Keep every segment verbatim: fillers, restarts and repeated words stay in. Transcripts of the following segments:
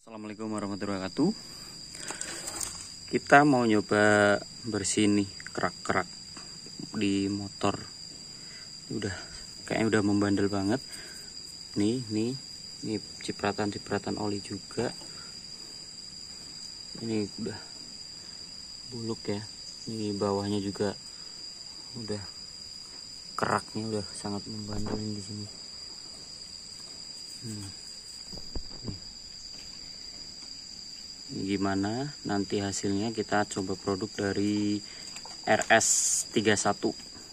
Assalamualaikum warahmatullahi wabarakatuh. Kita mau nyoba bersih nih kerak-kerak di motor. Udah kayaknya udah membandel banget. Nih, nih, ini cipratan-cipratan oli juga. Ini udah buluk ya. Ini bawahnya juga udah keraknya udah sangat membandel di sini. Hmm. Gimana nanti hasilnya, kita coba produk dari R S tiga puluh satu.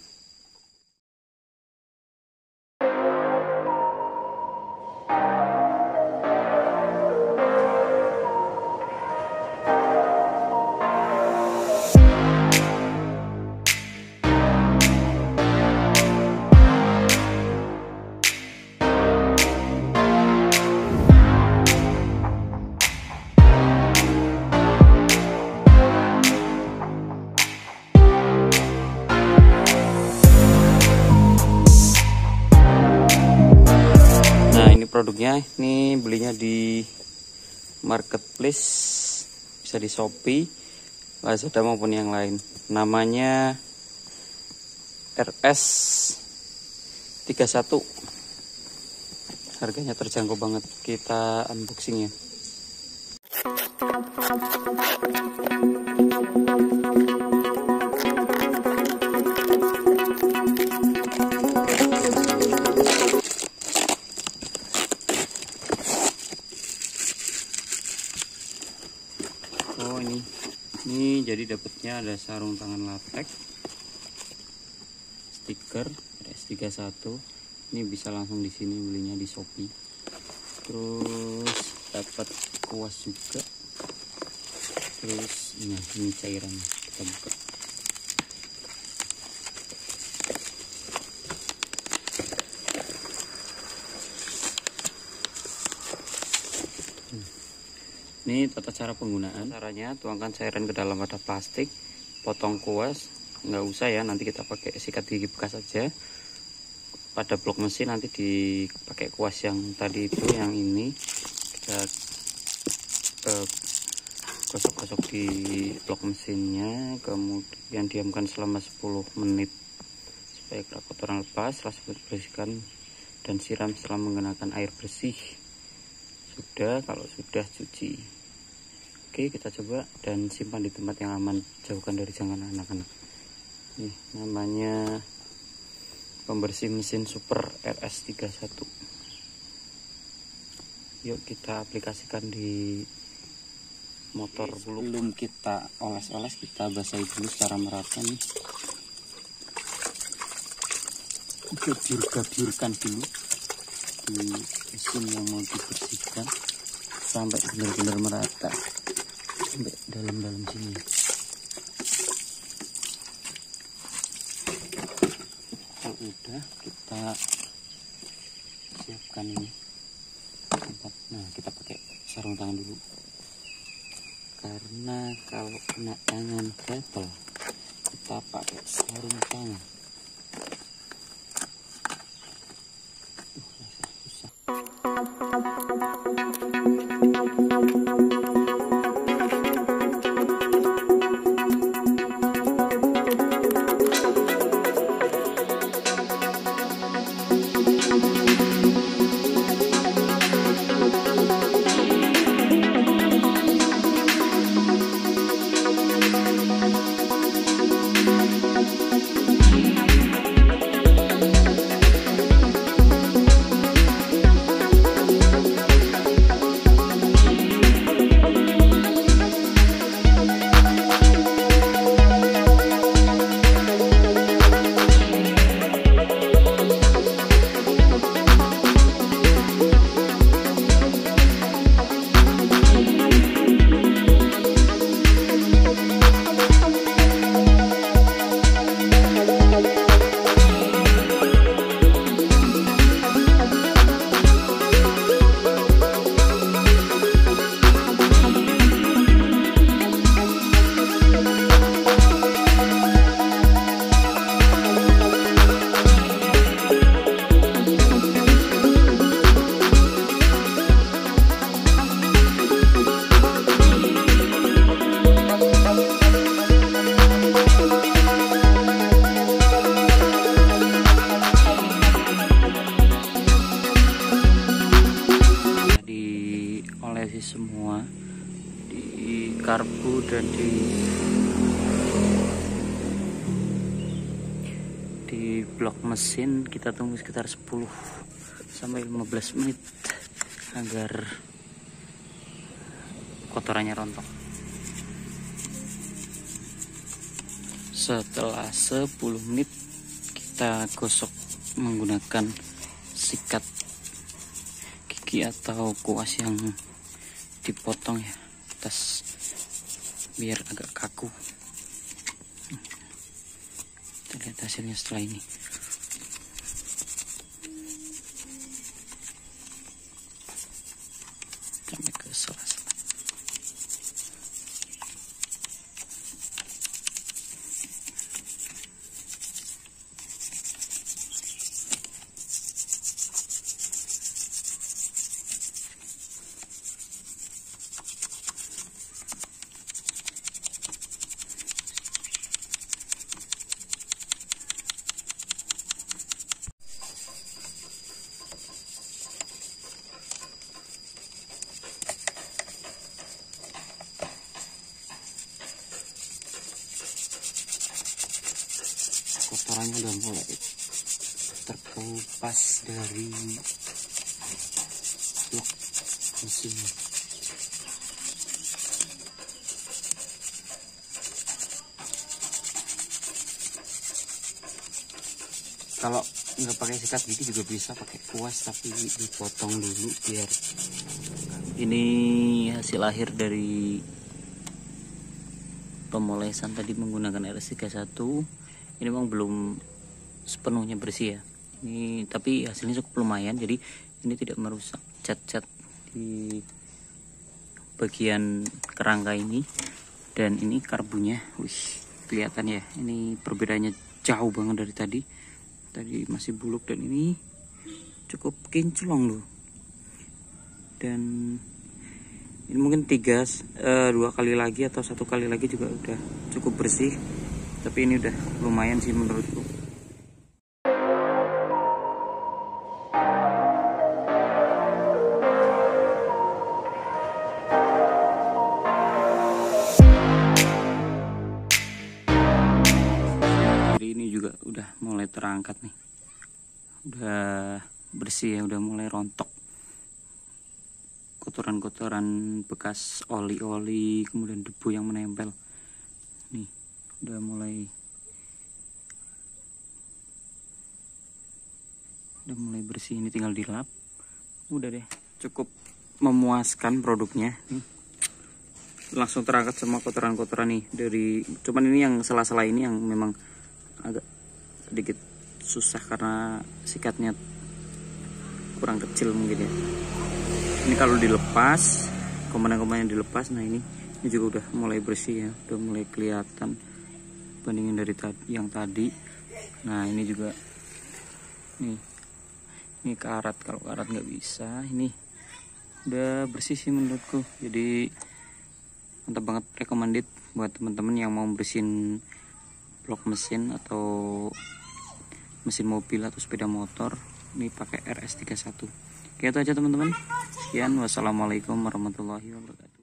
Produknya ini belinya di marketplace, bisa di Shopee, Lazada maupun yang lain. Namanya R S tiga puluh satu. Harganya terjangkau banget. Kita unboxing ya. Oh ini, ini jadi dapatnya ada sarung tangan latex, stiker R S tiga puluh satu. Ini bisa langsung di sini belinya di Shopee. Terus dapat kuas juga. Terus nah, ini cairannya kita buka. Ini tata cara penggunaan. Caranya tuangkan cairan ke dalam wadah plastik, potong kuas, nggak usah ya, nanti kita pakai sikat gigi bekas saja. Pada blok mesin nanti dipakai kuas yang tadi itu, yang ini kita gosok-gosok di blok mesinnya, kemudian diamkan selama sepuluh menit supaya kerak kotoran lepas. Setelah bersihkan dan siram setelah menggunakan air bersih. Sudah, kalau sudah cuci. Oke, kita coba dan simpan di tempat yang aman, jauhkan dari jangkauan anak-anak. Nih namanya pembersih mesin super R S tiga puluh satu. Yuk kita aplikasikan di motor. Sebelum kita oles-oles, kita basahi dulu secara merata nih. Biur-biurkan dulu di mesin yang mau dibersihkan sampai benar-benar merata, sampai dalam-dalam sini. Kalau udah, kita siapkan ini tempat. Nah, kita pakai sarung tangan dulu, karena kalau kena tangan gatel, kita pakai sarung tangan. kemudian di di blok mesin kita tunggu sekitar sepuluh sampai lima belas menit agar kotorannya rontok. Setelah sepuluh menit kita gosok menggunakan sikat gigi atau kuas yang dipotong ya atas biar agak kaku. Kita lihat hasilnya setelah ini. Sampai ke sela-sela. Kotorannya udah mulai terkelupas dari blok mesinnya. Kalau nggak pakai sikat gigi juga bisa pakai kuas, tapi dipotong dulu biar ini hasil akhir dari pemolesan tadi menggunakan R S tiga puluh satu. Ini memang belum sepenuhnya bersih ya ini, tapi hasilnya cukup lumayan, jadi ini tidak merusak cat-cat di bagian kerangka ini. Dan ini karbunya, wih kelihatan ya, ini perbedaannya jauh banget dari tadi. Tadi masih buluk dan ini cukup kinclong loh. Dan ini mungkin tiga uh, dua kali lagi atau satu kali lagi juga udah cukup bersih. Tapi ini udah lumayan sih menurutku. Jadi ini juga udah mulai terangkat nih. Udah bersih ya, udah mulai rontok. Kotoran-kotoran bekas oli-oli, kemudian debu yang menempel. Nih. Udah mulai udah mulai bersih, ini tinggal dilap. Udah deh, cukup memuaskan produknya nih. Langsung terangkat semua kotoran-kotoran nih dari, cuman ini yang sela-sela ini yang memang agak sedikit susah karena sikatnya kurang kecil mungkin ya. Ini kalau dilepas, komponen-komponen yang dilepas, nah ini ini juga udah mulai bersih ya, udah mulai kelihatan bandingin dari tadi yang tadi. Nah ini juga nih, ini karat, kalau karat nggak bisa. Ini udah bersih sih menurutku, jadi mantap banget, recommended buat teman-teman yang mau bersihin blok mesin atau mesin mobil atau sepeda motor. Ini pakai R S tiga puluh satu. Oke, itu aja teman-teman. Sekian, wassalamualaikum warahmatullahi wabarakatuh.